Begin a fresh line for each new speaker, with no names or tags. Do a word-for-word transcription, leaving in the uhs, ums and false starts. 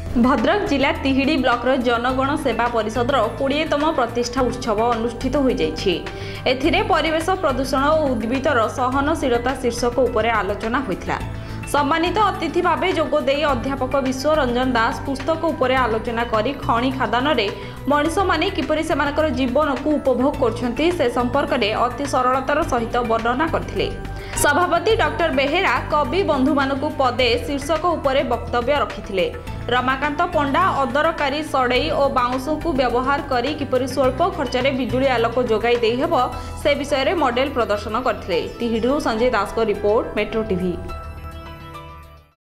भद्रक जिला तिहिडी ब्लॉकर जनगण सेवा परिषद कोड़ीतम प्रतिष्ठा उत्सव अनुष्ठित हो जाए परिवेश प्रदूषण और उद्भिदर सहनशीलता शीर्षक उपर आलोचना होता। सम्मानित अतिथि भाव जोगदे अध्यापक विश्व रंजन दास पुस्तक उपर आलोचना करी खनि खादान मनीष माने किपरि सेमानकर जीवन को उपभोग करछन्ति से संपर्क में अति सरलतार सहित वर्णना करथिले। सभापति डॉक्टर बेहेरा कवि बंधु मानकु पदे शीर्षक उपरे वक्तव्य रखिथिले। रमाकांत पंडा अदरकारी सड़ई और बाउंस को व्यवहार करी किपरि स्वल्प खर्चरे बिजुली आलोक जोगाई देई हेबो से विषय में मॉडल प्रदर्शन करथिले। तिहिडीरू संजय दास को रिपोर्ट, मेट्रो टीवी।